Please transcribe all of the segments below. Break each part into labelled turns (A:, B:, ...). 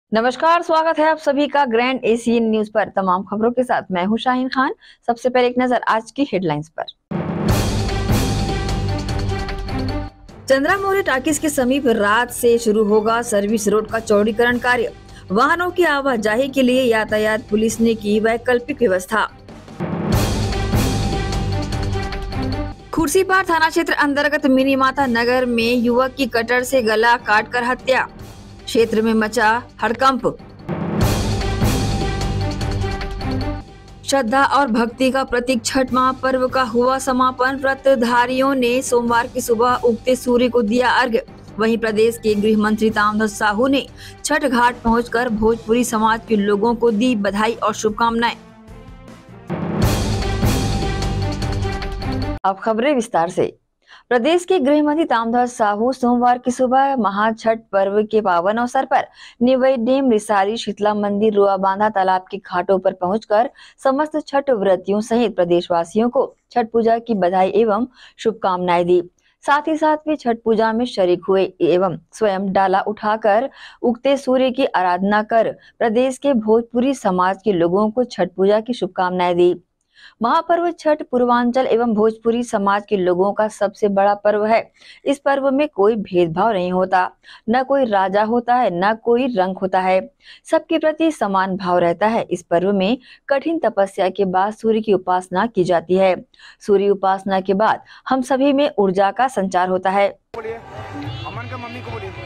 A: नमस्कार, स्वागत है आप सभी का ग्रैंड एशियन न्यूज पर। तमाम खबरों के साथ मैं हूं शाहीन खान। सबसे पहले एक नजर आज की हेडलाइंस पर। चंद्रा मौर्य टाकीज के समीप रात से शुरू होगा सर्विस रोड का चौड़ीकरण कार्य। वाहनों की आवाजाही के लिए यातायात पुलिस ने की वैकल्पिक व्यवस्था। खुर्सीपार थाना क्षेत्र अंतर्गत मिनी माता नगर में युवक की कटर से गला काटकर हत्या। क्षेत्र में मचा हड़कंप। श्रद्धा और भक्ति का प्रतीक छठ महापर्व का हुआ समापन। व्रतधारियों ने सोमवार की सुबह उगते सूर्य को दिया अर्घ्य। वहीं प्रदेश के गृह मंत्री ताम्रध्वज साहू ने छठ घाट पहुंचकर भोजपुरी समाज के लोगों को दी बधाई और शुभकामनाएं। अब खबरें विस्तार से। प्रदेश के गृह मंत्री ताम्रध्वज साहू सोमवार की सुबह महाछठ पर्व के पावन अवसर पर निवई डेम, रिसारी, शीतला मंदिर, रुआ बांधा तालाब के घाटों पर पहुंचकर समस्त छठ व्रतियों सहित प्रदेशवासियों को छठ पूजा की बधाई एवं शुभकामनाएं दी। साथ ही साथ वे छठ पूजा में शरीक हुए एवं स्वयं डाला उठाकर उगते सूर्य की आराधना कर प्रदेश के भोजपुरी समाज के लोगों को छठ पूजा की शुभकामनाएं दी। महापर्व छठ पूर्वांचल एवं भोजपुरी समाज के लोगों का सबसे बड़ा पर्व है। इस पर्व में कोई भेदभाव नहीं होता, न कोई राजा होता है, न कोई रंग होता है। सबके प्रति समान भाव रहता है। इस पर्व में कठिन तपस्या के बाद सूर्य की उपासना की जाती है। सूर्य उपासना के बाद हम सभी में ऊर्जा का संचार होता है।
B: अमन का मम्मी को बोलिए।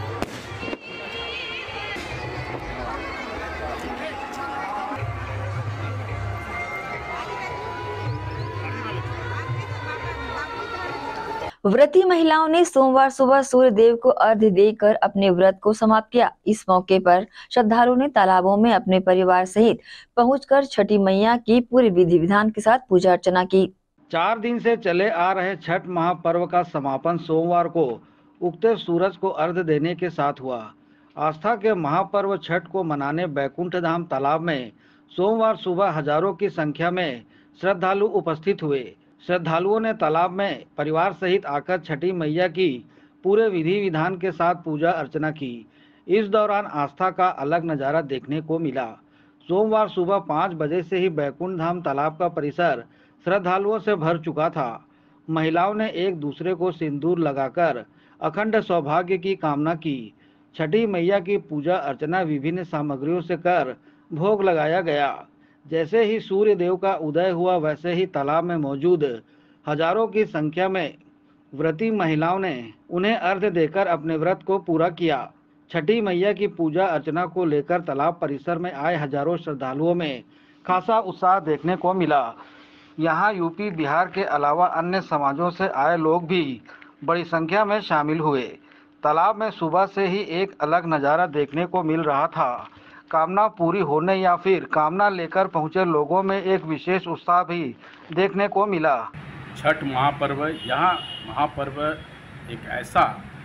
A: व्रती महिलाओं ने सोमवार सुबह सूर्य देव को अर्घ्य देकर अपने व्रत को समाप्त किया। इस मौके पर श्रद्धालुओं ने तालाबों में अपने परिवार सहित पहुंचकर छठी मैया की पूरी विधि विधान के साथ पूजा अर्चना की।
C: 4 दिन से चले आ रहे छठ महापर्व का समापन सोमवार को उगते सूरज को अर्घ्य देने के साथ हुआ। आस्था के महापर्व छठ को मनाने बैकुंठ धाम तालाब में सोमवार सुबह हजारों की संख्या में श्रद्धालु उपस्थित हुए। श्रद्धालुओं ने तालाब में परिवार सहित आकर छठी मैया की पूरे विधि विधान के साथ पूजा अर्चना की। इस दौरान आस्था का अलग नज़ारा देखने को मिला। सोमवार सुबह 5 बजे से ही बैकुंठ धाम तालाब का परिसर श्रद्धालुओं से भर चुका था। महिलाओं ने एक दूसरे को सिंदूर लगाकर अखंड सौभाग्य की कामना की। छठी मैया की पूजा अर्चना विभिन्न सामग्रियों से कर भोग लगाया गया। जैसे ही सूर्य देव का उदय हुआ वैसे ही तालाब में मौजूद हजारों की संख्या में व्रती महिलाओं ने उन्हें अर्घ्य देकर अपने व्रत को पूरा किया। छठी मैया की पूजा अर्चना को लेकर तालाब परिसर में आए हजारों श्रद्धालुओं में खासा उत्साह देखने को मिला। यहाँ यूपी, बिहार के अलावा अन्य समाजों से आए लोग भी बड़ी संख्या में शामिल हुए। तालाब में सुबह से ही एक अलग नज़ारा देखने को मिल रहा था। कामना पूरी होने या फिर कामना लेकर पहुंचे लोगों में एक विशेष उत्साह भी देखने को मिला।
D: छठ महापर्व, यहाँ महापर्व एक ऐसा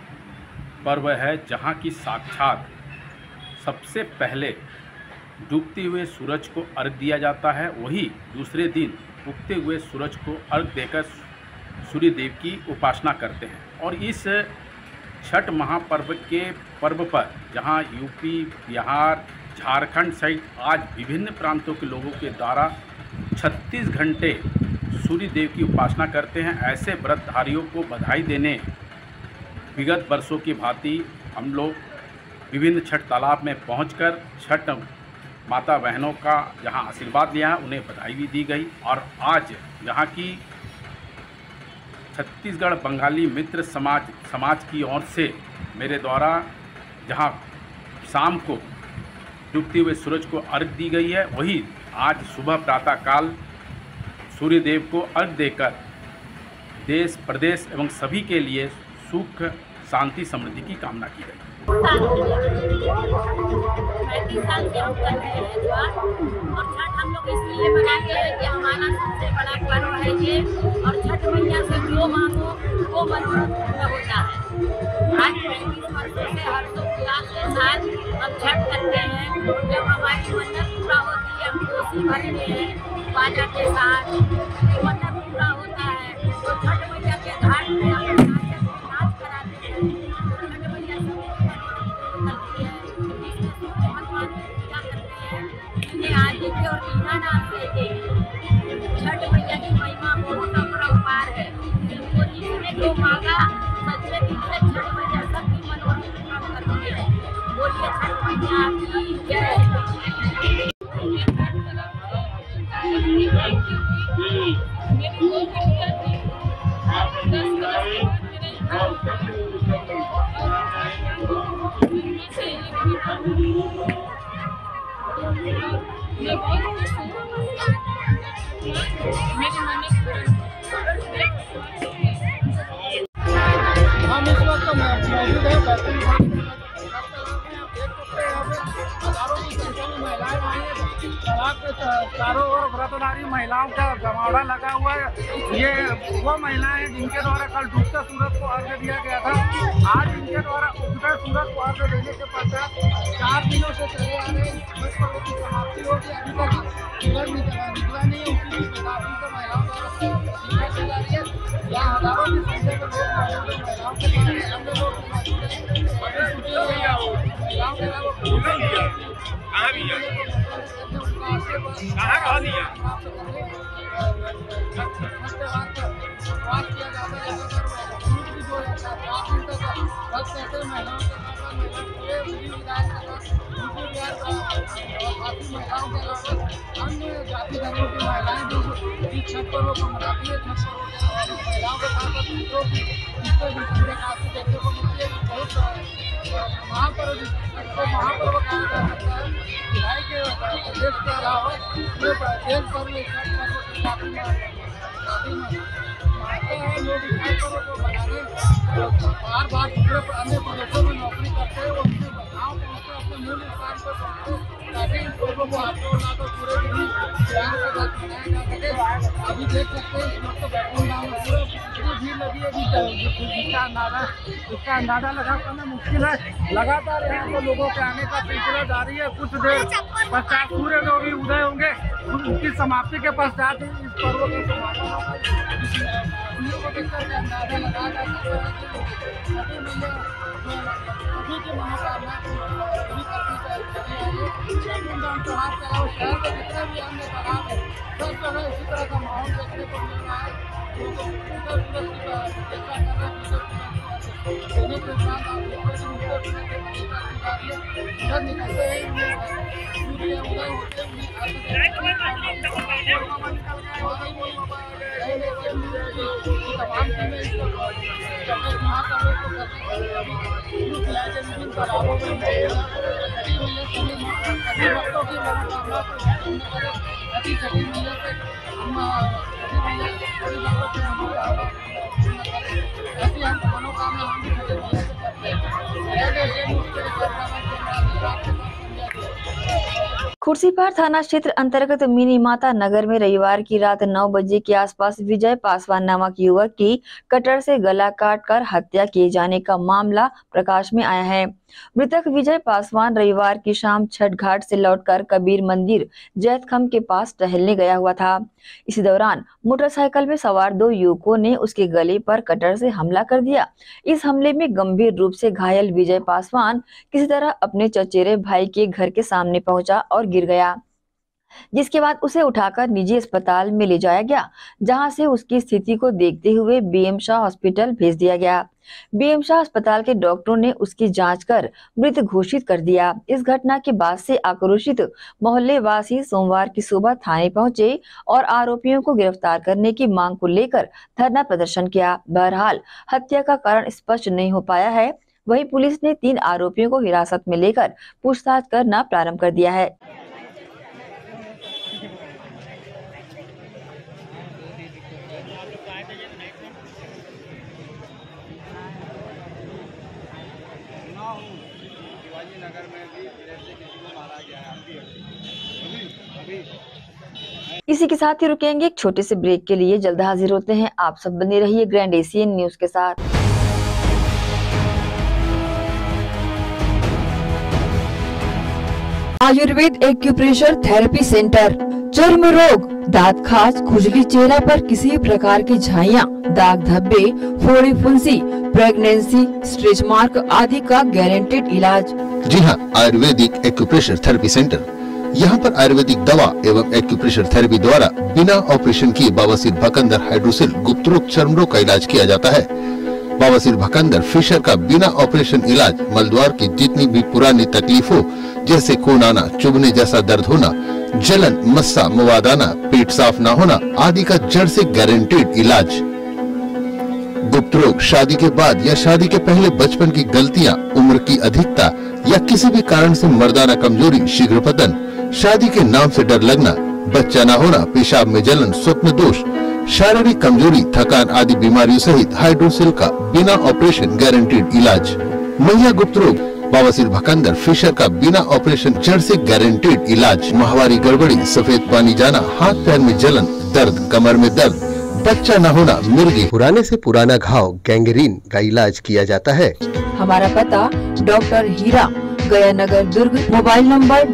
D: पर्व है जहाँ की साक्षात सबसे पहले डूबते हुए सूरज को अर्घ दिया जाता है। वही दूसरे दिन उगते हुए सूरज को अर्घ देकर सूर्य देव की उपासना करते हैं। और इस छठ महापर्व के पर्व पर जहाँ यूपी, बिहार, झारखंड सहित आज विभिन्न प्रांतों के लोगों के द्वारा 36 घंटे सूर्य देव की उपासना करते हैं। ऐसे व्रतधारियों को बधाई देने विगत वर्षों की भांति हम लोग विभिन्न छठ तालाब में पहुंचकर छठ माता बहनों का जहां आशीर्वाद लिया है, उन्हें बधाई भी दी गई। और आज यहाँ की छत्तीसगढ़ बंगाली मित्र समाज की ओर से मेरे द्वारा जहां शाम को डूबते हुए सूरज को अर्घ दी गई है, वही आज सुबह प्रातःकाल सूर्य देव को अर्घ देकर देश, प्रदेश एवं सभी के लिए सुख, शांति, समृद्धि की कामना की गई।
E: 35 साल से हम कर रहे हैं त्योहार। और छठ हम लोग इसलिए मनाते हैं कि हमारा सबसे बड़ा पर्व है ये। और छठ मैया से जो मांगो वो मंजूर होता है। आज 35 वर्षों से हर्षोल्लास के साथ हम छठ करते हैं। जब हमारी मन्नत पूरा होती है, हम कोसी भरते हैं बाजा के साथ, मन्नत पूरा होता है तो छठ मैया के घाट में हम नाच कराते हैं। छठ मैया करती है। मैया की जय।
C: हम इस वक्त मौजूद है बैतूल हजारों की संख्या में महिलाएं आई हैं। तालाब के चारों ओर व्रतधारी महिलाओं का जमावड़ा लगा हुआ है। ये वो महिलाएं हैं जिनके द्वारा कल डूबते सूरज को अर्घ्य दिया गया था। आज इनके द्वारा उगते सूरज को अर्घ्य देने के पश्चात 4 दिनों से चले आ रहे छठ पर्व की समाप्ति होगी। अभी तक सूरज निकला नहीं है, उसी हिसाब से महिलाओं द्वारा सीखा की जा रही है। यहाँ हजारों की संख्या में लोग महिलाओं के अन्य लोग महिलाओं के अलावा अन्य जाति धर्मों की महिलाएं जो छठ पर्व को मनाती है, छठ पर्व महिलाओं के साथ दूसरों की इसको भी काफी देखने को मिलती है। बहुत महापर्व कहा जा सकता है। भाई के देश के अलावा ये देश भर में छठ पर्व की काफी मानते हैं। लोग इस छठ पर्व को मनाने बार दूसरे अन्य प्रदेशों में नौकरी करते हैं, वो अपने गाँव पहुँचते अपने मूल स्थान पर पहुँचते ताकि इस पर्व को हाथों ना तो पूरे विधि प्यार के साथ मनाया जा सके। अभी देख सकते हैं इस वक्त बैतूल गाँव में पूरा भीड़ लगी है। इसका अंदाजा लगा पाना मुश्किल है। लगातार यहाँ पर लोगों के आने का सिलसिला जारी है। कुछ देर पश्चात सूर्य जो भी उदय होंगे, उनकी समाप्ति के पश्चात इस पर्व की समाप्ति को देखकर अंदाजा लगाया जा सकता है कि सभी की मनोकामना पूरी करती है। धूमधाम त्योहार के अलावा शहर के जितने भी अन्य तालाब है, सब जगह इसी तरह का माहौल देखने को मिल रहा है। देने के उपरांत आप इधर निकलते हैं सूर्य उदय होते तमाम चीजें विभिन्न तालाबों में सभी भक्तों की मनोकामना अति सभी मिलने से हम ऐसी हम मनोकामना हम भी करते हैं।
A: खुर्सीपार थाना क्षेत्र अंतर्गत मिनी माता नगर में रविवार की रात 9 बजे के आसपास विजय पासवान नामक युवक की कटर से गला काटकर हत्या किए जाने का मामला प्रकाश में आया है। मृतक विजय पासवान रविवार की शाम छठ घाट से लौटकर कबीर मंदिर जैतखम के पास टहलने गया हुआ था। इसी दौरान मोटरसाइकिल में सवार 2 युवकों ने उसके गले पर कटर से हमला कर दिया। इस हमले में गंभीर रूप से घायल विजय पासवान किसी तरह अपने चचेरे भाई के घर के सामने पहुंचा और गिर गया, जिसके बाद उसे उठाकर निजी अस्पताल में ले जाया गया, जहां से उसकी स्थिति को देखते हुए बीएम शाह हॉस्पिटल भेज दिया गया। बीएम शाह अस्पताल के डॉक्टरों ने उसकी जांच कर मृत घोषित कर दिया। इस घटना के बाद से आक्रोशित मोहल्ले वासी सोमवार की सुबह थाने पहुंचे और आरोपियों को गिरफ्तार करने की मांग को लेकर धरना प्रदर्शन किया। बहरहाल हत्या का कारण स्पष्ट नहीं हो पाया है। वहीं पुलिस ने 3 आरोपियों को हिरासत में लेकर पूछताछ करना प्रारंभ कर दिया है। इसी के साथ ही रुकेंगे एक छोटे से ब्रेक के लिए। जल्द हाजिर होते हैं। आप सब बने रहिए ग्रैंड एशियन न्यूज के साथ। आयुर्वेद एक्यूप्रेशर थेरेपी सेंटर, चर्म रोग, दांत खाज, खुजली, चेहरा पर किसी प्रकार की झाइयाँ, दाग धब्बे, फोड़ी फुंसी, प्रेगनेंसी, स्ट्रेच मार्क आदि का गारंटेड इलाज।
F: जी हाँ, आयुर्वेदिक एक्यूप्रेशर थेरेपी सेंटर। यहाँ पर आयुर्वेदिक दवा एवं एक्यूप्रेशर थेरेपी द्वारा बिना ऑपरेशन किए बवासीर, भकंदर, हाइड्रोसिल, गुप्त रोग, चर्म रोग का इलाज किया जाता है। बवासीर भकंदर फिशर का बिना ऑपरेशन इलाज मलद्वार की जितनी भी पुरानी तकलीफ हो, जैसे खून आना, चुभने जैसा दर्द होना, जलन, मस्सा, मवाद आना, पेट साफ न होना आदि का जड़ से गारंटीड इलाज। गुप्त रोग, शादी के बाद या शादी के पहले बचपन की गलतियां, उम्र की अधिकता या किसी भी कारण से मर्दाना कमजोरी, शीघ्र पतन, शादी के नाम से डर लगना, बच्चा न होना, पेशाब में जलन, स्वप्न दोष, शारीरिक कमजोरी, थकान आदि बीमारियों सहित हाइड्रोसिल का बिना ऑपरेशन गारंटीड इलाज। महिला गुप्त रोग, बवासीर भकंदर फिशर का बिना ऑपरेशन जड़ से गारंटीड इलाज। माहवारी गड़बड़ी, सफेद पानी जाना, हाथ पैर में जलन, दर्द, कमर में दर्द, बच्चा न होना, मिर्गी, पुराने से पुराना घाव, गैंग्रीन का इलाज किया जाता है।
A: हमारा पता डॉक्टर हीरा, गया नगर, दुर्ग। Mobile number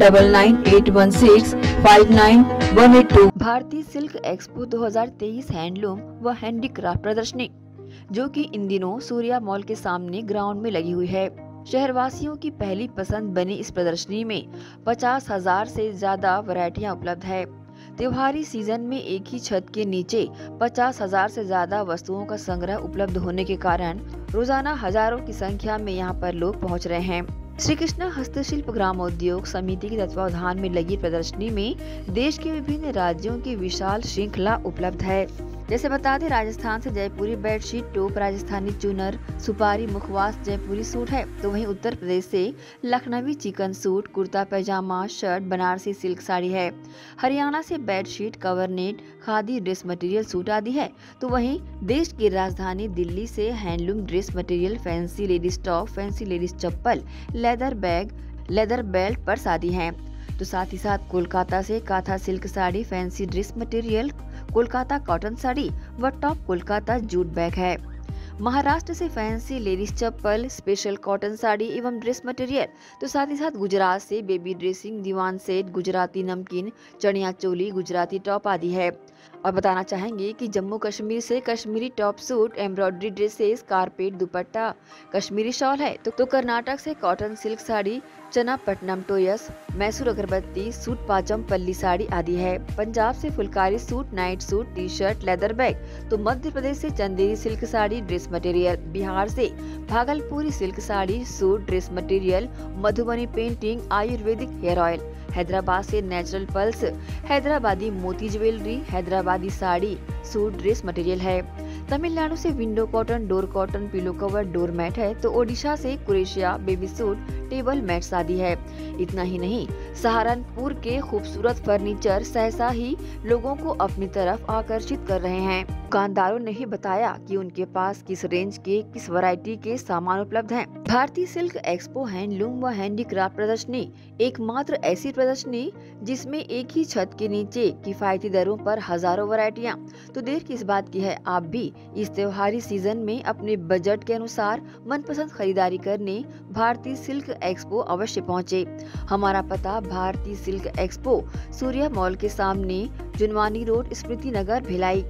A: 9981659182। भारतीय सिल्क एक्सपो 2023 हैंडलूम व हैंडीक्राफ्ट प्रदर्शनी, जो कि इन दिनों सूर्या मॉल के सामने ग्राउंड में लगी हुई है। शहरवासियों की पहली पसंद बनी इस प्रदर्शनी में 50,000 से ज्यादा वैरायटियां उपलब्ध है। त्योहारी सीजन में एक ही छत के नीचे 50,000 से ज्यादा वस्तुओं का संग्रह उपलब्ध होने के कारण रोजाना हजारों की संख्या में यहां पर लोग पहुंच रहे हैं। श्री कृष्णा हस्तशिल्प ग्रामोद्योग समिति के तत्वावधान में लगी प्रदर्शनी में देश के विभिन्न राज्यों की विशाल श्रृंखला उपलब्ध है। जैसे बता दें, राजस्थान से जयपुरी बेडशीट, टोप, राजस्थानी चुनर, सुपारी मुखवास जयपुरी सूट है, तो वहीं उत्तर प्रदेश से Lucknowi chikan suit, kurta pyjama, shirt, Banarasi silk sari है। हरियाणा से बेडशीट, कवरनेट, खादी ड्रेस मटेरियल सूट आदि है, तो वहीं देश की राजधानी दिल्ली से handloom dress material, fancy ladies top, fancy ladies chappal, leather bag, leather belt purse आदि हैं। तो साथ ही साथ कोलकाता से Kantha silk sari, fancy dress material, Kolkata cotton sari व टॉप कोलकाता जूट बैग है। महाराष्ट्र से fancy ladies chappal, special cotton sari एवं ड्रेस मटेरियल, तो साथ ही साथ गुजरात से बेबी ड्रेसिंग, दीवान सेट, गुजराती नमकीन, चनिया चोली, गुजराती टॉप आदि है। और बताना चाहेंगे कि जम्मू कश्मीर से Kashmiri top suit, embroidery dresses, carpet dupatta, Kashmiri shawl है, तो कर्नाटक से कॉटन सिल्क साड़ी, चना पट्टनम टोयस, मैसूर अगरबत्ती, सूट पाचम पल्ली साड़ी आदि है। पंजाब से phulkari suit, night suit, T shirt, leather bag, तो मध्य प्रदेश से Chanderi silk sari, dress material, Bihar से Bhagalpuri silk sari, suit, dress material, Madhubani painting, Ayurvedic hair oil, Hyderabad से नेचुरल पल्स, हैदराबादी मोती jewellery, Hyderabadi sari, suit, dress material है। तमिलनाडु से window cotton, door cotton, pillow cover, door mat है, तो ओडिशा से कुरेशिया, बेबी सूट, टेबल मैट्स आदि है। इतना ही नहीं, सहारनपुर के खूबसूरत फर्नीचर सहसा ही लोगों को अपनी तरफ आकर्षित कर रहे हैं। दुकानदारों ने ही बताया कि उनके पास किस रेंज के, किस वैरायटी के सामान उपलब्ध हैं। भारतीय सिल्क एक्सपो हैंडलूम व हैंडीक्राफ्ट प्रदर्शनी एकमात्र ऐसी प्रदर्शनी जिसमें एक ही छत के नीचे किफायती दरों पर हजारों वैरायटियां। तो देर किस बात की है, आप भी इस त्योहारी सीजन में अपने बजट के अनुसार मनपसंद खरीदारी करने भारतीय सिल्क एक्सपो अवश्य पहुँचे। हमारा पता भारतीय सिल्क एक्सपो सूर्या मॉल के सामने, जुनवानी रोड, स्मृति नगर, भिलाई।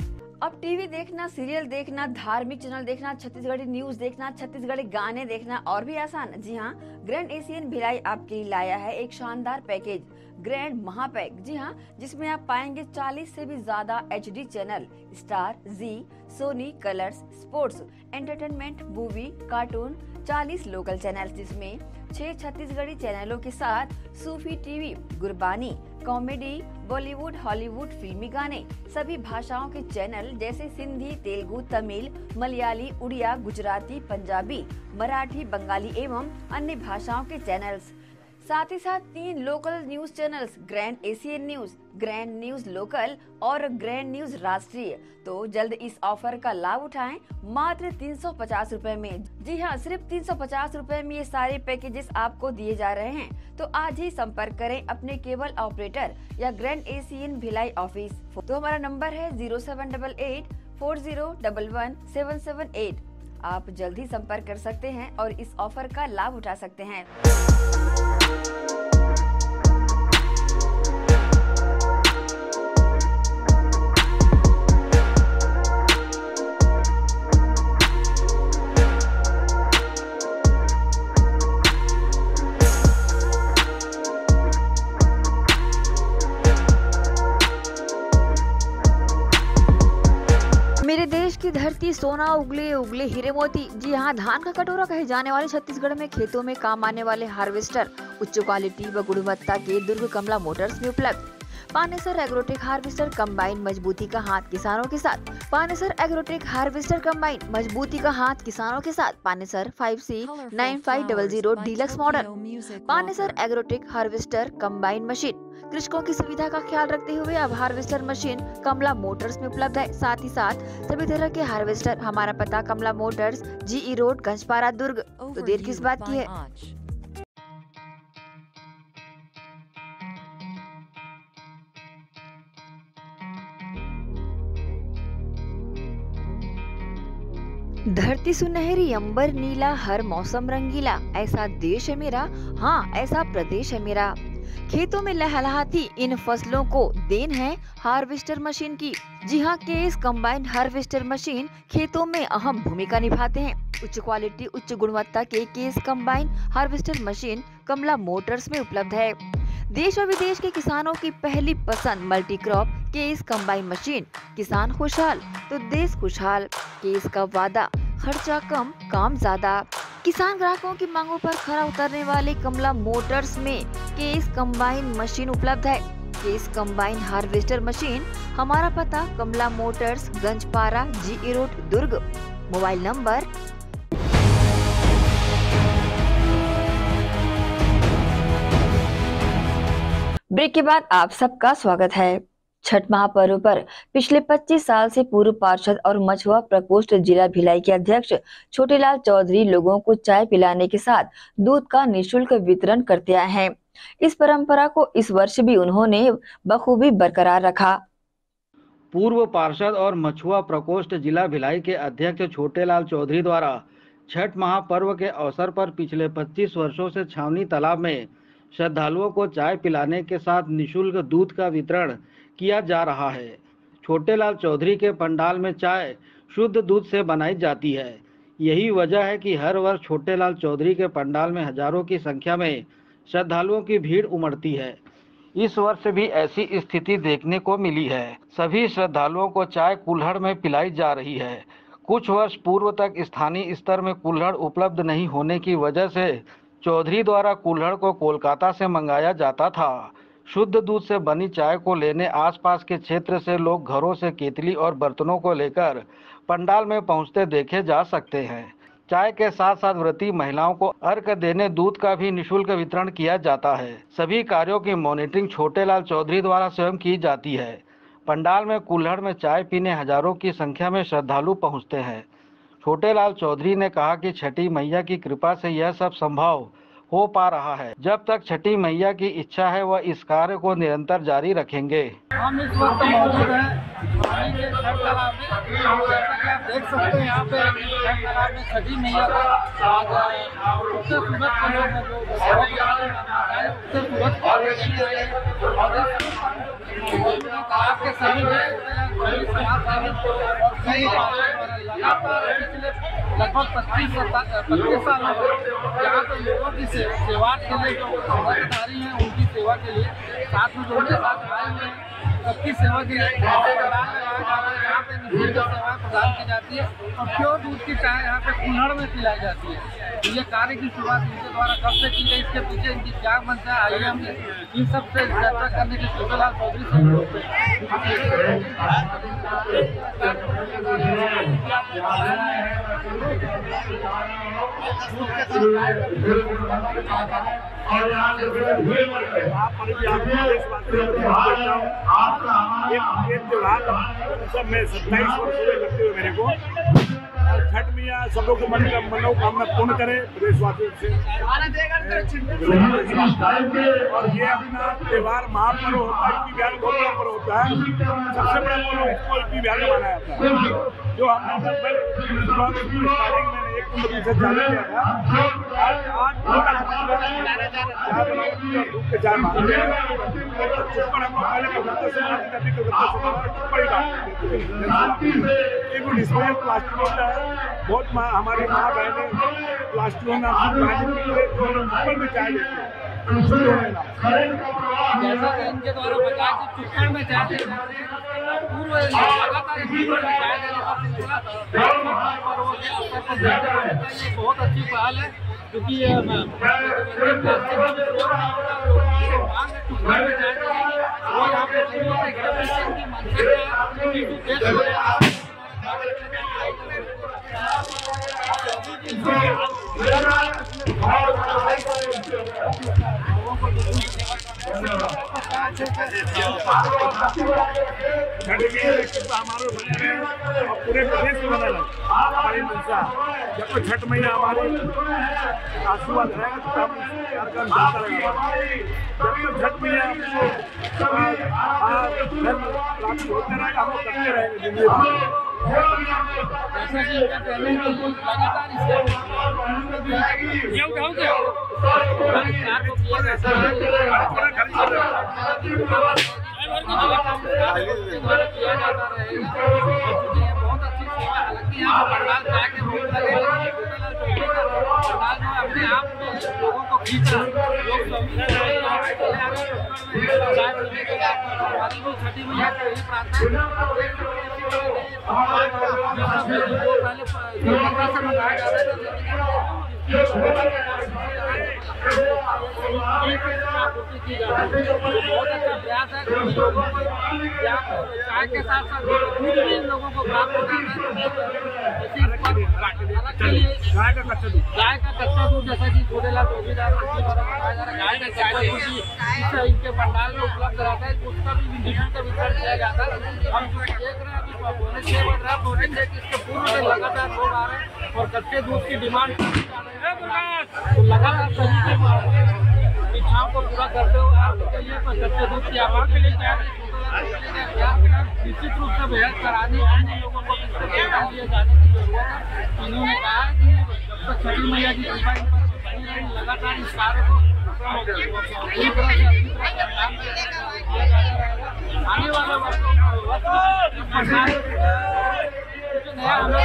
A: अब टीवी देखना, सीरियल देखना, धार्मिक चैनल देखना, छत्तीसगढ़ी न्यूज देखना, छत्तीसगढ़ी गाने देखना और भी आसान। जी हाँ, ग्रैंड एशियन भिलाई आपके लिए लाया है एक शानदार पैकेज, ग्रैंड महापैक। जी हाँ, जिसमें आप पाएंगे 40 से भी ज्यादा HD channel, star, Zee, Sony, Colors, sports, entertainment, movie, cartoon, 40 local channel, जिसमें 6 छत्तीसगढ़ी चैनलों के साथ Sufi TV, Gurbani, comedy, Bollywood, Hollywood, फिल्मी गाने, सभी भाषाओं के चैनल जैसे सिंधी, तेलुगु, तमिल, मलयाली, उड़िया, गुजराती, पंजाबी, मराठी, बंगाली एवं अन्य भाषाओं के चैनल्स। साथ ही साथ 3 local news channels, grand Asian news, grand news local और ग्रैंड न्यूज राष्ट्रीय। तो जल्द इस ऑफर का लाभ उठाएं मात्र 350 रुपए में। जी हाँ, सिर्फ 350 रुपए में ये सारे पैकेजेस आपको दिए जा रहे हैं। तो आज ही संपर्क करें अपने केबल ऑपरेटर या ग्रैंड एशियन भिलाई ऑफिस। तो हमारा नंबर है 078840117778। आप जल्दी संपर्क कर सकते हैं और इस ऑफर का लाभ उठा सकते हैं। मेरे देश की धरती बोलती सोना उगले उगले हीरे मोती। जी हाँ, धान का कटोरा कहे जाने वाले छत्तीसगढ़ में खेतों में काम आने वाले हार्वेस्टर उच्च क्वालिटी व गुणवत्ता के दुर्ग कमला मोटर्स में उपलब्ध। पानेसर एग्रोटेक हार्वेस्टर कंबाइन, मजबूती का हाथ किसानों के साथ। पानेसर एग्रोटेक हार्वेस्टर कंबाइन, मजबूती का हाथ किसानों के साथ। Panesar 5C9500 deluxe model. Panesar agrotech harvester combine machine कृषकों की सुविधा का ख्याल रखते हुए अब हार्वेस्टर मशीन कमला मोटर्स में उपलब्ध है। साथ ही साथ सभी तरह के हार्वेस्टर। हमारा पता कमला मोटर्स, GE रोड, गंजपारा, दुर्ग। तो देर किस बात की है। धरती सुनहरी, अंबर नीला, हर मौसम रंगीला, ऐसा देश है मेरा, हाँ ऐसा प्रदेश है मेरा। खेतों में लहलहाती इन फसलों को देन है हार्वेस्टर मशीन की। जी हाँ, केस कंबाइन हार्वेस्टर मशीन खेतों में अहम भूमिका निभाते हैं। उच्च क्वालिटी, उच्च गुणवत्ता के case combine harvester machine Kamla motors में उपलब्ध है। देश और विदेश के किसानों की पहली पसंद multi crop case combine machine. किसान खुशहाल तो देश खुशहाल। केस का वादा, खर्चा कम, काम ज्यादा। किसान ग्राहकों की मांगों पर खरा उतरने वाले कमला मोटर्स में केस कंबाइन मशीन उपलब्ध है। केस कंबाइन हार्वेस्टर मशीन, हमारा पता कमला मोटर्स, गंजपारा, GE रोड, दुर्ग। Mobile number. ब्रेक के बाद आप सबका स्वागत है। छठ महापर्व पर पिछले 25 साल से पूर्व पार्षद और मछुआ प्रकोष्ठ जिला भिलाई के अध्यक्ष छोटेलाल चौधरी लोगों को चाय पिलाने के साथ दूध का निःशुल्क वितरण करते आए हैं। इस परंपरा को इस वर्ष भी उन्होंने बखूबी बरकरार रखा।
C: पूर्व पार्षद और मछुआ प्रकोष्ठ जिला भिलाई के अध्यक्ष छोटेलाल चौधरी द्वारा छठ महापर्व के अवसर पर पिछले 25 वर्षों से छावनी तालाब में श्रद्धालुओं को चाय पिलाने के साथ निःशुल्क दूध का वितरण किया जा रहा है। छोटेलाल चौधरी के पंडाल में चाय शुद्ध दूध से बनाई जाती है। यही वजह है कि हर वर्ष छोटेलाल चौधरी के पंडाल में हजारों की संख्या में श्रद्धालुओं की भीड़ उमड़ती है। इस वर्ष भी ऐसी स्थिति देखने को मिली है। सभी श्रद्धालुओं को चाय कुल्हड़ में पिलाई जा रही है। कुछ वर्ष पूर्व तक स्थानीय स्तर में कुल्हड़ उपलब्ध नहीं होने की वजह से चौधरी द्वारा कुल्हड़ को कोलकाता से मंगाया जाता था। शुद्ध दूध से बनी चाय को लेने आसपास के क्षेत्र से लोग घरों से केतली और बर्तनों को लेकर पंडाल में पहुंचते देखे जा सकते हैं। चाय के साथ साथ व्रती महिलाओं को अर्घ देने दूध का भी निःशुल्क वितरण किया जाता है। सभी कार्यों की मॉनिटरिंग छोटेलाल चौधरी द्वारा स्वयं की जाती है। पंडाल में कुल्हड़ में चाय पीने हजारों की संख्या में श्रद्धालु पहुंचते हैं। छोटेलाल चौधरी ने कहा कि छठी मैया की कृपा से यह सब संभव हो पा रहा है। जब तक छठी मैया की इच्छा है वह इस कार्य को निरंतर जारी रखेंगे।
G: हम इस वक्त मौजूद हैं छठ तालाब में। जैसा कि आप देख सकते हैं यहाँ पे छठ तालाब में छठी मैया का उत्तर सूरज तालाब के सभी लगभग 25 सालों से यहाँ पे लोगों की सेवा के लिए जो अधिकारी हैं उनकी सेवा के लिए साथ में जो उनके साथ आए हुए हैं सबकी सेवा के लिए यहाँ पे निःशुल्क सेवा प्रदान की जाती है और प्योर दूध की चाय यहाँ पे कुल्हड़ में पिलाई जाती है। तो ये कार्य की शुरुआत इनके द्वारा कब से की गई, इसके पीछे इनकी क्या मंशा है, आइए हम इन सब से चर्चा करने के छोटेलाल चौधरी
B: सब में 27 वर्ष हुए लगते हुए मेरे को। छठ मैया सब लोग को मनोकामना पूर्ण करे प्रदेशवासियों से। और ये अपना त्योहार महापर्व होता है, यूपी बिहार में बहुत बड़ा पर्व होता है। सबसे बड़ा पर्व इसको यूपी बिहार में मनाया जाता है। जो हमने स्टार्टिंग में 1 कुंभ से चालू किया था, आज चाय मांगते हैं। चुप्पड़ हम पहले कलकत्ता से आती थी, डिस्प्ले प्लास्टिक होता है। बहुत हमारी माँ बहनें प्लास्टिक में चाय देती है।
G: जैसा कि इनके द्वारा बताया कि चिक्कड़ में जाते पूर्व लगातार चिक्कड़ में जाए जाने का सिलसिला पर्व के अवसर पर जाते रहने का ये बहुत अच्छी पहल है, क्योंकि प्लास्टिक का उपयोग नहीं होता, मांग चिक्कड़ में जाए जाएगी और यहाँ पे की
B: पूरे प्रदेश में बना हमारी मनसा जब तक छठ मैया हमारे आशीर्वाद रहेगा तो हम कार्यक्रम चलता रहेगा। जब तक छठ मैया प्राप्त होते रहेगा हम लोग करते रहेंगे जिंदगी भर।
G: जैसा कि इनका कहना है कि लगातार किया जाता रहेगा। बहुत अच्छी सेवा, हालांकि यहाँ पंडाल जाके भोग लगे पंडाल में अपने आप में लोगों को खींच रहा है। लोग हमारी भी छठी मैया से यही प्रार्थना है पहले मनाया जाता था बहुत अच्छा प्रयास है। लोगों को चाय के साथ साथ दूध भी लोगों को प्राप्त होता है। गाय का कच्चा दूध जैसा कि छोटेलाल चौकीदार बताया जा रहा है, गाय का कच्चा दूध इनके पंडाल में उपलब्ध रहता है, उसका भी निधि का वितरण किया जाता है। हम जो देख रहे हैं अभी 6 बज रहा है, इसके पूर्व में लगातार लोग आ रहे हैं और कच्चे दूध की डिमांड तो लगातार सभी के इच्छाओं को पूरा करते हुए आपके लिए कच्चे दूध की आवाज के लिए निश्चित रूप से बेहद करानी अन्य लोगों को लिए जाने की जरूरत है। इन्होंने कहा कि जब तक छठी मैया की कृपा इन पर बनी रहेगी, लगातार इस कार्य को पूरी तरह से अच्छी तरह से अंजाम किया जाएगा। आने वाले वर्षों में कुछ नया हमें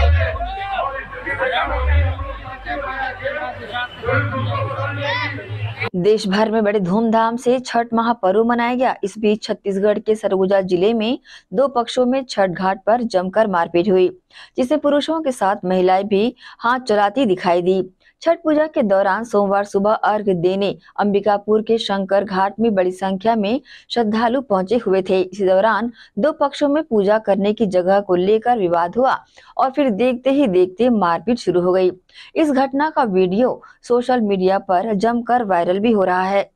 A: देश भर में बड़े धूमधाम से छठ महापर्व मनाया गया। इस बीच छत्तीसगढ़ के सरगुजा जिले में 2 पक्षों में छठ घाट पर जमकर मारपीट हुई, जिसमें पुरुषों के साथ महिलाएं भी हाथ चलाती दिखाई दी। छठ पूजा के दौरान सोमवार सुबह अर्घ्य देने अंबिकापुर के शंकर घाट में बड़ी संख्या में श्रद्धालु पहुंचे हुए थे। इसी दौरान 2 पक्षों में पूजा करने की जगह को लेकर विवाद हुआ और फिर देखते ही देखते मारपीट शुरू हो गई। इस घटना का वीडियो सोशल मीडिया पर जमकर वायरल भी हो रहा है।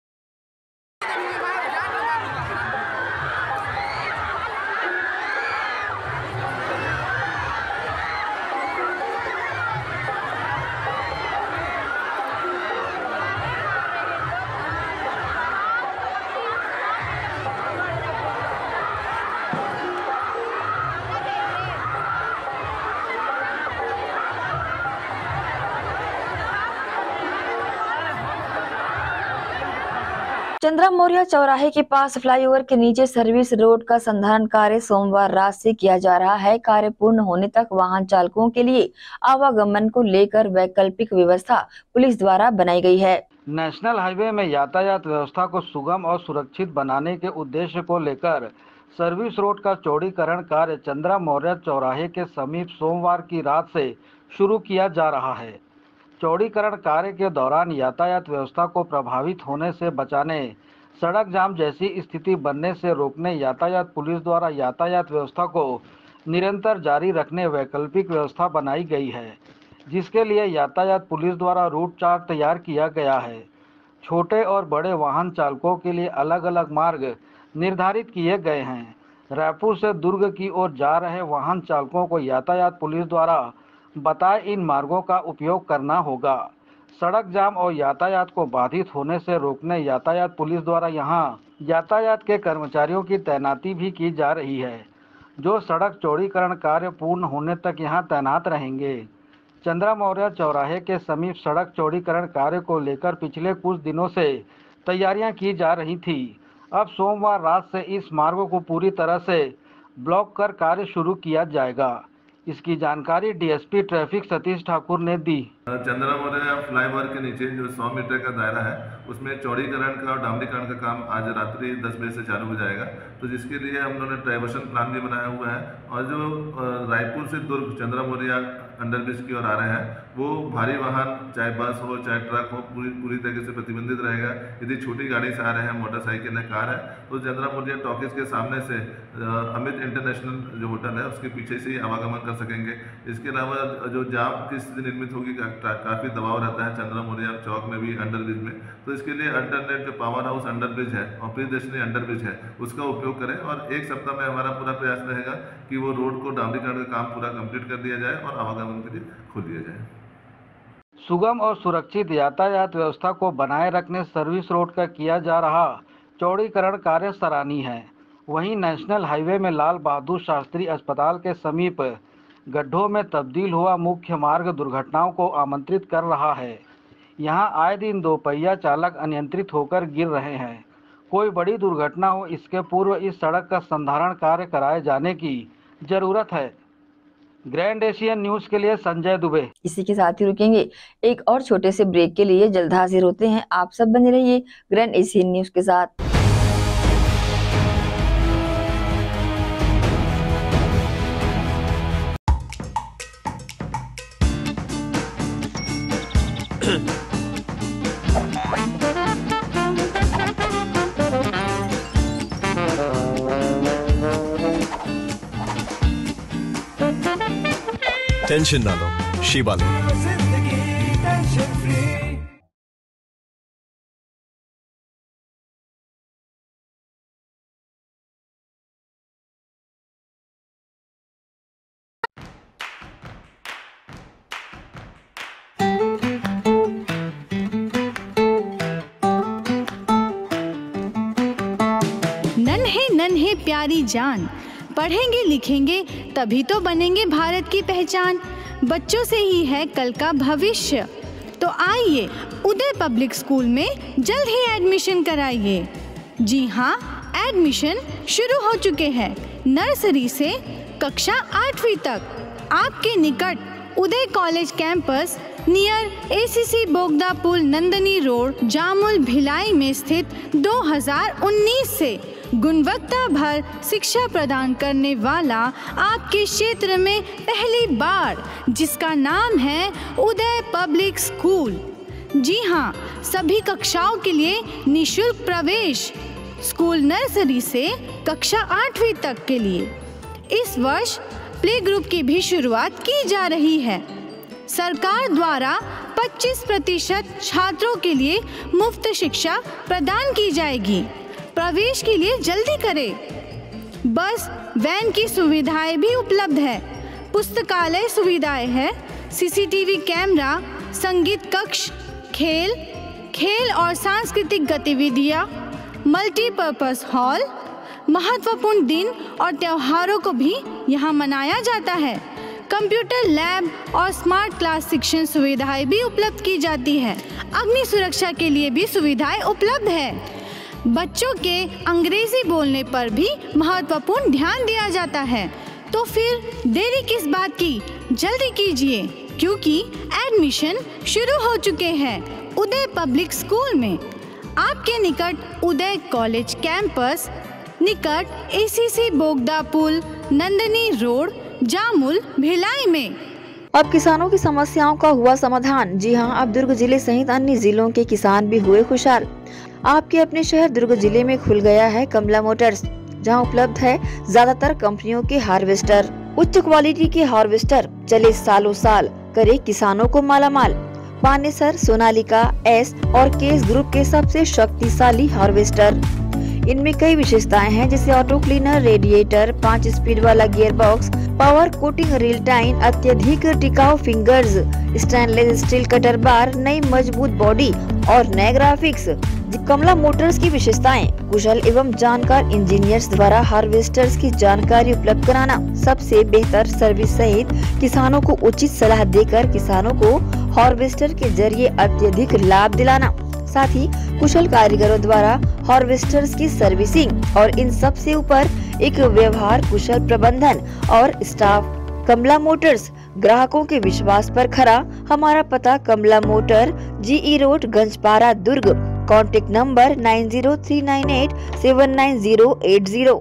A: चंद्रा मौर्य चौराहे के पास फ्लाईओवर के नीचे सर्विस रोड का संधारण कार्य सोमवार रात से किया जा रहा है। कार्य पूर्ण होने तक वाहन चालकों के लिए आवागमन को लेकर वैकल्पिक व्यवस्था पुलिस द्वारा बनाई गई है।
C: नेशनल हाईवे में यातायात व्यवस्था को सुगम और सुरक्षित बनाने के उद्देश्य को लेकर सर्विस रोड का चौड़ीकरण कार्य चंद्रा मौर्य चौराहे के समीप सोमवार की रात से शुरू किया जा रहा है। चौड़ीकरण कार्य के दौरान यातायात व्यवस्था को प्रभावित होने से बचाने, सड़क जाम जैसी स्थिति बनने से रोकने यातायात पुलिस द्वारा यातायात व्यवस्था को निरंतर जारी रखने वैकल्पिक व्यवस्था बनाई गई है, जिसके लिए यातायात पुलिस द्वारा रूट चार्ट तैयार किया गया है। छोटे और बड़े वाहन चालकों के लिए अलग अलग मार्ग निर्धारित किए गए हैं। रायपुर से दुर्ग की ओर जा रहे वाहन चालकों को यातायात पुलिस द्वारा बताए इन मार्गों का उपयोग करना होगा। सड़क जाम और यातायात को बाधित होने से रोकने यातायात पुलिस द्वारा यहां यातायात के कर्मचारियों की तैनाती भी की जा रही है, जो सड़क चौड़ीकरण कार्य पूर्ण होने तक यहां तैनात रहेंगे। चंद्रा मौर्य चौराहे के समीप सड़क चौड़ीकरण कार्य को लेकर पिछले कुछ दिनों से तैयारियां की जा रही थी। अब सोमवार रात से इस मार्ग को पूरी तरह से ब्लॉक कर कार्य शुरू किया जाएगा। इसकी जानकारी डीएसपी ट्रैफिक सतीश ठाकुर ने दी।
H: चंद्रा मौर्य फ्लाईओवर के नीचे जो 100 मीटर का दायरा है उसमें चौड़ीकरण का और डामरीकरण का काम आज रात्रि 10 बजे से चालू हो जाएगा। तो जिसके लिए हम लोगों ने डाइवर्शन प्लान भी बनाया हुआ है और जो रायपुर से दुर्ग चंद्रा मौर्य अंडरब्रिज की ओर आ रहे हैं वो भारी वाहन चाहे बस हो चाहे ट्रक हो पूरी तरीके से प्रतिबंधित रहेगा। यदि छोटी गाड़ी से आ रहे हैं, मोटरसाइकिल है, कार है, तो चंद्रा मौर्य टॉकीज के सामने से अमित इंटरनेशनल जो होटल है उसके पीछे से ही आवागमन कर सकेंगे। इसके अलावा जो जाम की स्थिति निर्मित होगी, काफ़ी दबाव रहता है चंद्रा मौर्य चौक में भी अंडरब्रिज में, तो इसके लिए अल्टरनेट जो पावर हाउस अंडरब्रिज है और प्रियदर्शनी अंडरब्रिज है उसका उपयोग करें और एक सप्ताह में हमारा पूरा प्रयास रहेगा कि वो रोड को डामरीकरण का काम पूरा कंप्लीट कर दिया जाए और आवागमन के लिए खोल दिया जाए।
C: सुगम और सुरक्षित यातायात व्यवस्था को बनाए रखने सर्विस रोड का किया जा रहा चौड़ीकरण कार्य सराहनीय है। वहीं नेशनल हाईवे में लाल बहादुर शास्त्री अस्पताल के समीप गड्ढों में तब्दील हुआ मुख्य मार्ग दुर्घटनाओं को आमंत्रित कर रहा है। यहां आए दिन दोपहिया चालक अनियंत्रित होकर गिर रहे हैं। कोई बड़ी दुर्घटना हो इसके पूर्व इस सड़क का संधारण कार्य कराए जाने की जरूरत है। ग्रैंड एशियन न्यूज के लिए संजय दुबे।
A: इसी के साथ ही रुकेंगे एक और छोटे से ब्रेक के लिए। जल्द हाजिर होते हैं। आप सब बने रहिए ग्रैंड एशियन न्यूज के साथ।
I: टेंशन ना लो, शिवा लो।
J: नन्हे नन्हे प्यारी जान, पढ़ेंगे लिखेंगे तभी तो बनेंगे भारत की पहचान। बच्चों से ही है कल का भविष्य, तो आइए उदय पब्लिक स्कूल में जल्द ही एडमिशन कराइए। जी हाँ, एडमिशन शुरू हो चुके हैं। नर्सरी से कक्षा 8वीं तक आपके निकट Uday college campus near ACC Bogda पुल नंदनी रोड जामुल भिलाई में स्थित 2019 से गुणवत्ता भर शिक्षा प्रदान करने वाला आपके क्षेत्र में पहली बार, जिसका नाम है उदय पब्लिक स्कूल। जी हाँ, सभी कक्षाओं के लिए निःशुल्क प्रवेश। स्कूल नर्सरी से कक्षा 8वीं तक के लिए इस वर्ष प्ले ग्रुप की भी शुरुआत की जा रही है। सरकार द्वारा 25% छात्रों के लिए मुफ्त शिक्षा प्रदान की जाएगी। प्रवेश के लिए जल्दी करें। बस वैन की सुविधाएं भी उपलब्ध है। पुस्तकालय सुविधाएं है, सीसीटीवी कैमरा, संगीत कक्ष, खेल और सांस्कृतिक गतिविधियां, मल्टीपर्पज हॉल। महत्वपूर्ण दिन और त्योहारों को भी यहाँ मनाया जाता है। कंप्यूटर लैब और स्मार्ट क्लास शिक्षण सुविधाएं भी उपलब्ध की जाती है। अग्नि सुरक्षा के लिए भी सुविधाएं उपलब्ध है। बच्चों के अंग्रेजी बोलने पर भी महत्वपूर्ण ध्यान दिया जाता है। तो फिर देरी किस बात की, जल्दी कीजिए क्योंकि एडमिशन शुरू हो चुके हैं उदय पब्लिक स्कूल में। आपके निकट उदय कॉलेज कैंपस निकट एसीसी बोगदा पुल नंदनी रोड जामुल भिलाई में।
A: अब किसानों की समस्याओं का हुआ समाधान। जी हां, अब दुर्ग जिले सहित अन्य जिलों के किसान भी हुए खुशहाल। आपके अपने शहर दुर्ग जिले में खुल गया है कमला मोटर्स, जहां उपलब्ध है ज्यादातर कंपनियों के हार्वेस्टर। उच्च क्वालिटी के हार्वेस्टर चले सालों साल, करे किसानों को मालामाल। पानेसर, सोनालिका, एस और केस ग्रुप के सबसे शक्तिशाली हार्वेस्टर। इनमें कई विशेषताएं हैं, जैसे ऑटो क्लीनर, रेडिएटर, 5 स्पीड वाला gear box, power coating reel time, अत्यधिक टिकाऊ fingers, stainless steel cutter bar, नई मजबूत बॉडी और नए ग्राफिक्स। कमला मोटर्स की विशेषताएं: कुशल एवं जानकार इंजीनियर्स द्वारा हार्वेस्टर्स की जानकारी उपलब्ध कराना, सबसे बेहतर सर्विस सहित किसानों को उचित सलाह देकर किसानों को हार्वेस्टर के जरिए अत्यधिक लाभ दिलाना, साथ ही कुशल कारीगरों द्वारा हार्वेस्टर्स की सर्विसिंग और इन सब से ऊपर एक व्यवहार कुशल प्रबंधन और स्टाफ कमला मोटर्स, ग्राहकों के विश्वास पर खरा। हमारा पता कमला मोटर, GE रोड, Ganjpara, Durg. Contact number 9039879080।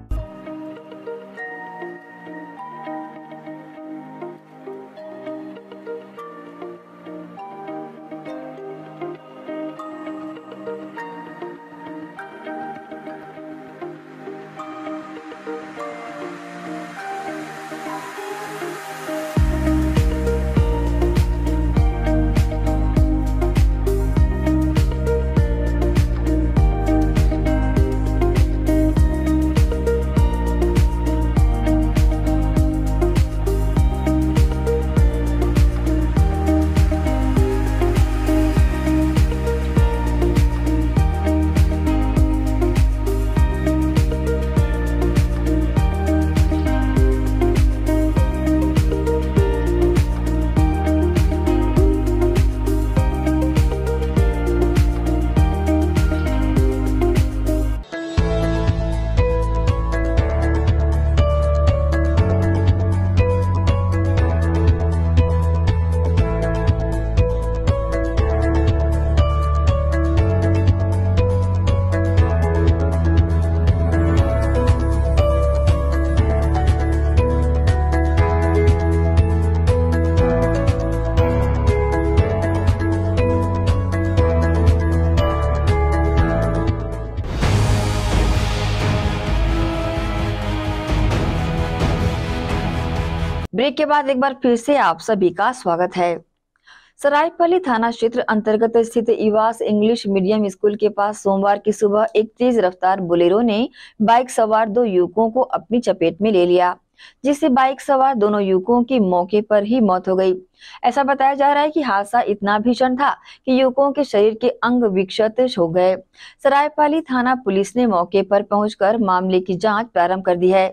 A: Break के बाद एक बार फिर से आप सभी का स्वागत है। सरायपाली थाना क्षेत्र अंतर्गत स्थित इवास इंग्लिश मीडियम स्कूल के पास सोमवार की सुबह एक तेज रफ्तार बोलेरो ने बाइक सवार 2 युवकों को अपनी चपेट में ले लिया, जिससे बाइक सवार दोनों युवकों की मौके पर ही मौत हो गई। ऐसा बताया जा रहा है कि हादसा इतना भीषण था कि युवकों के शरीर के अंग विक्षत हो गए। सरायपाली थाना पुलिस ने मौके पर पहुंचकर मामले की जांच प्रारंभ कर दी है।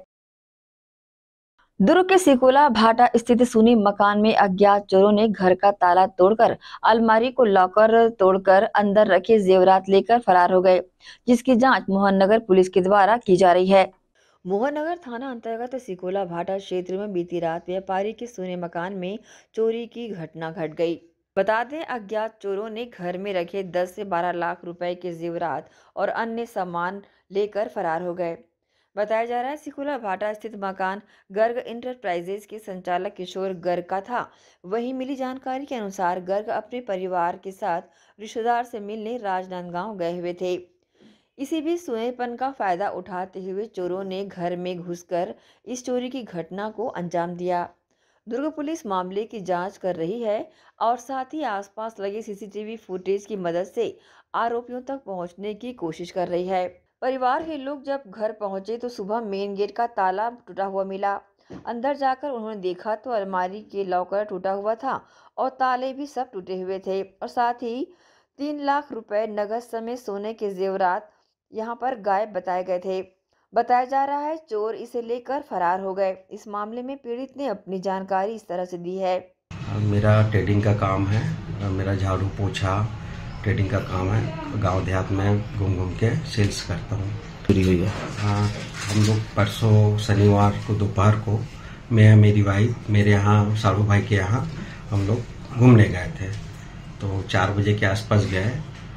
A: दुर्ग के सिकोला भाटा स्थित सुनी मकान में अज्ञात चोरों ने घर का ताला तोड़कर अलमारी को लॉकर तोड़कर अंदर रखे जेवरात लेकर फरार हो गए, जिसकी जांच मोहननगर पुलिस के द्वारा की जा रही है। मोहननगर थाना अंतर्गत सिकोला भाटा क्षेत्र में बीती रात व्यापारी के सुने मकान में चोरी की घटना घट गई। बता दें, अज्ञात चोरों ने घर में रखे 10 से 12 लाख रुपए के जेवरात और अन्य सामान लेकर फरार हो गए। बताया जा रहा है सिकोला भाटा स्थित मकान गर्ग इंटरप्राइजेज के संचालक किशोर गर्ग का था। वहीं मिली जानकारी के अनुसार गर्ग अपने परिवार के साथ रिश्तेदार से मिलने राजनांदगांव गए हुए थे। इसी बीच सोनेपन का फायदा उठाते हुए चोरों ने घर में घुसकर इस चोरी की घटना को अंजाम दिया। दुर्ग पुलिस मामले की जांच कर रही है और साथ ही आसपास लगे CCTV फुटेज की मदद से आरोपियों तक पहुंचने की कोशिश कर रही है। परिवार के लोग जब घर पहुंचे तो सुबह मेन गेट का ताला टूटा हुआ मिला। अंदर जाकर उन्होंने देखा तो अलमारी के लॉकर टूटा हुआ था और ताले भी सब टूटे हुए थे और साथ ही 3 लाख रुपए नगद समेत सोने के जेवरात यहां पर गायब बताए गए थे। बताया जा रहा है चोर इसे लेकर फरार हो गए। इस मामले में पीड़ित ने अपनी जानकारी इस तरह से दी है।
K: मेरा ट्रेडिंग का काम है, मेरा झाड़ू पोछा ट्रेडिंग का काम है। गांव देहात में घूम घूम के सेल्स करता हूँ। चोरी हुई है। हाँ, हम लोग परसों शनिवार को दोपहर को मैं मेरी वाइफ मेरे यहाँ साड़ू भाई के यहाँ हम लोग घूमने गए थे, तो 4 बजे के आसपास गए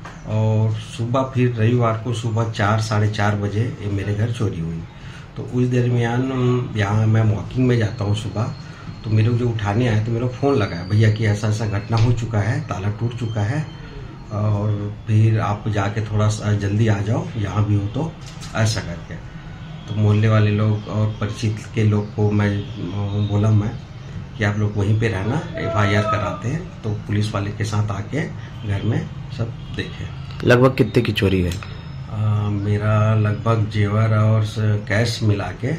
K: और सुबह फिर रविवार को सुबह 4 साढ़े 4 बजे ये मेरे घर चोरी हुई। तो उस दरमियान यहाँ मैं वॉकिंग में जाता हूँ सुबह, तो मेरे को जो उठाने आए तो मेरा फ़ोन लगाया, भैया कि ऐसा ऐसा घटना हो चुका है, ताला टूट चुका है और फिर आप जाके थोड़ा सा जल्दी आ जाओ, यहाँ भी हो तो ऐसा करके। तो मोहल्ले वाले लोग और परिचित के लोग को मैं बोला कि आप लोग वहीं पे रहना, FIR कराते हैं। तो पुलिस वाले के साथ आके घर में सब देखे।
L: लगभग कितने की चोरी है?
K: मेरा लगभग जेवर और कैश मिला के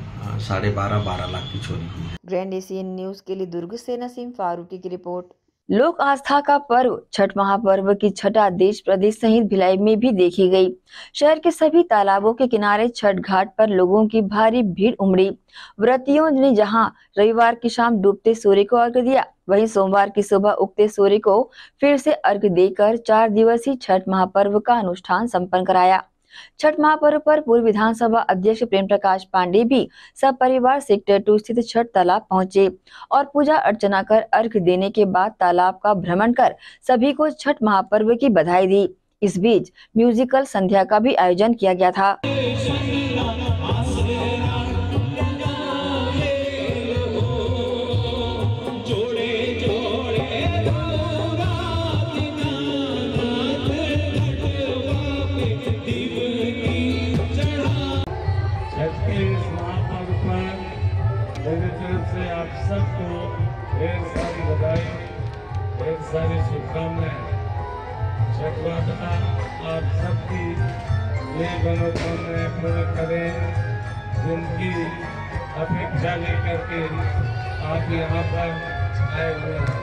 K: 12.5 लाख की चोरी हुई है।
A: ग्रैंड एशियन न्यूज के लिए दुर्ग से नसीम फारूकी की रिपोर्ट। लोक आस्था का पर्व छठ महापर्व की छठा देश प्रदेश सहित भिलाई में भी देखी गई। शहर के सभी तालाबों के किनारे छठ घाट पर लोगों की भारी भीड़ उमड़ी। व्रतियों ने जहां रविवार की शाम डूबते सूर्य को अर्घ्य दिया, वहीं सोमवार की सुबह उगते सूर्य को फिर से अर्घ्य देकर 4 दिवसीय छठ महापर्व का अनुष्ठान संपन्न कराया। छठ महापर्व पर पूर्व विधानसभा अध्यक्ष प्रेम प्रकाश पांडे भी सब परिवार सेक्टर 2 स्थित छठ तालाब पहुंचे और पूजा अर्चना कर अर्घ्य देने के बाद तालाब का भ्रमण कर सभी को छठ महापर्व की बधाई दी। इस बीच म्यूजिकल संध्या का भी आयोजन किया गया था।
L: से आप सबको ढेर सारी बधाई, ढेर सारी शुभकामनाएं। छठ माता आप सबकी ये मनोकामनाएं पूर्ण करें, जिनकी अपेक्षा लेकर के आप यहाँ पर आए हुए हैं।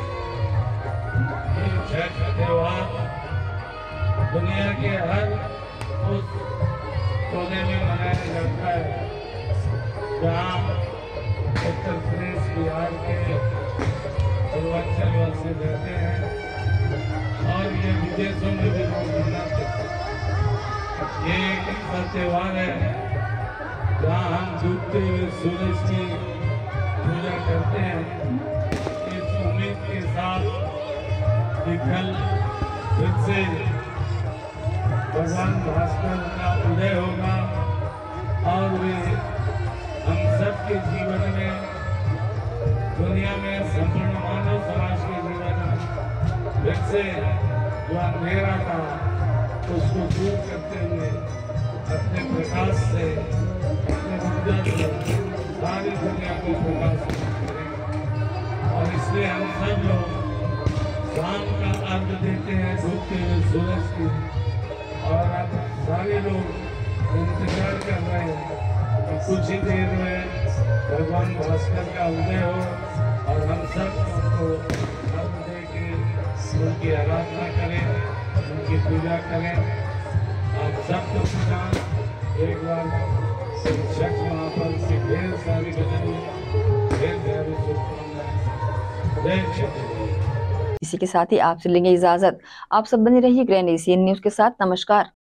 L: ये छठ त्योहार दुनिया के हर उस कोने में मनाया जाता है जहाँ उत्तर प्रदेश बिहार के पूर्वांचलवासी रहते हैं और ये विदेशों में भी लोग मनाते हैं। ये एक ऐसा त्योहार है जहाँ हम डूबते हुए सूरज की पूजा करते हैं, इस उम्मीद के साथ कि कल फिर से भगवान भास्कर का उदय होगा और वे हम सबके जीवन में, दुनिया में संपूर्ण मानव समाज के जीवन में फिर से जो अंधेरा था उसको दूर करते हुए अपने प्रकाश से, अपने ऊर्जा से सारी दुनिया को प्रकाश करें। और इसलिए हम सब लोग शाम का अर्घ देते हैं डूबते हुए सूरज की, और अब सारे लोग इंतजार कर रहे हैं कुछ ही देर में भगवान भास्कर का उदय हो और हम सब उनको अर्घ दे के उनकी आराधना करें, उनकी पूजा करें। आप सबको प्रणाम, एक बार छठ महापर्व की ढेर सारी बधाई, ढेर सारी शुभकामनाएं। जय छठ।
A: इसी के साथ ही आपसे लेंगे इजाजत। आप सब बने रहिए ग्रैंड एशियन न्यूज के साथ। नमस्कार।